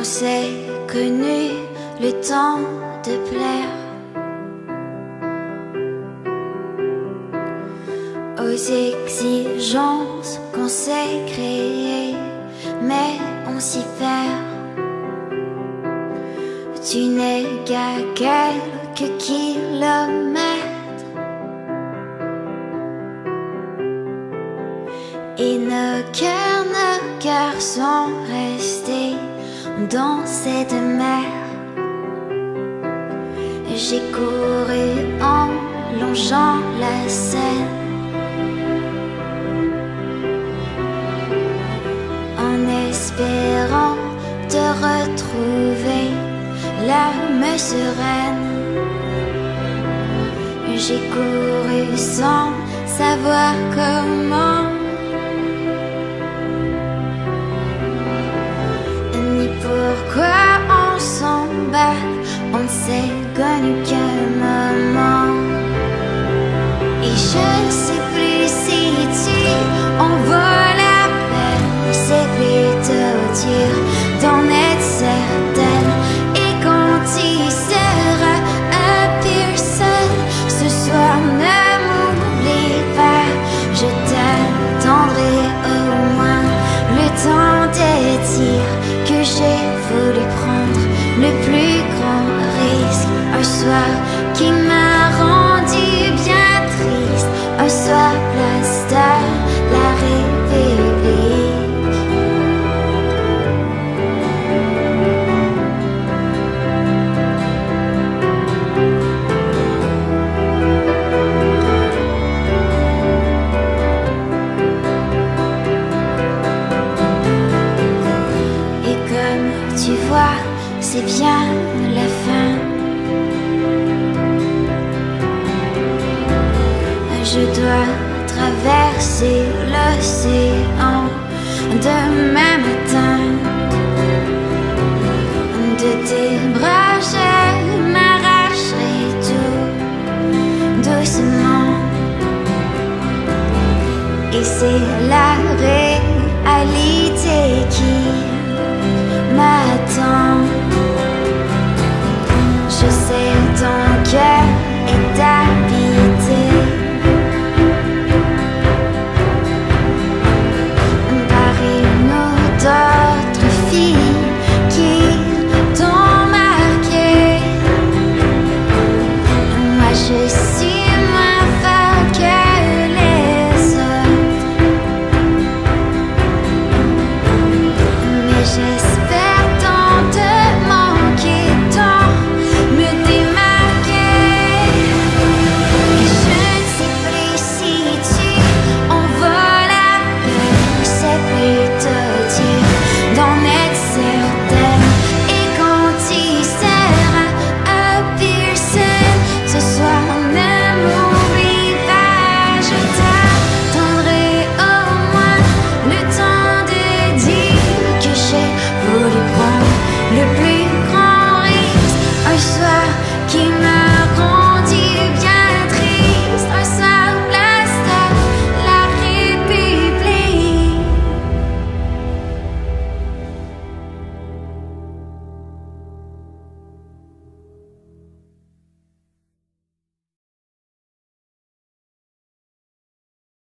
On s'est connu le temps de plaire aux exigences qu'on s'est créées, mais on s'y perd. Tu n'es qu'à quelques kilomètres et nos cœurs sont restés dans cette mer. J'ai couru en longeant la Seine, en espérant te retrouver l'âme sereine. J'ai couru sans savoir comment, ni pourquoi on s'en bat. On ne s'est connu qu'un moment. Et je ne sais plus si tu en vaut la peine. C'est plutôt dur d'en être certaine. Et quand tu seras un pur seul, ce soir ne m'oublie pas. Je t'attendrai au moins le temps de dire que j'ai voulu prendre le plus grand risque. Un soir qui m'a rendu bien triste. Un soir place de la République. Et comme tu vois, c'est bien la fin. Je dois traverser l'océan.